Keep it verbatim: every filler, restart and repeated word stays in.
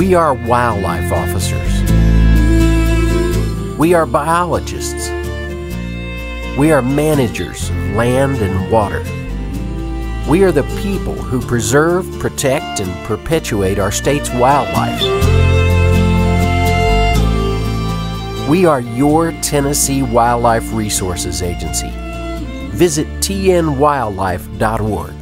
We are wildlife officers. We are biologists. We are managers of land and water. We are the people who preserve, protect, and perpetuate our state's wildlife. We are your Tennessee Wildlife Resources Agency. Visit T N wildlife dot org.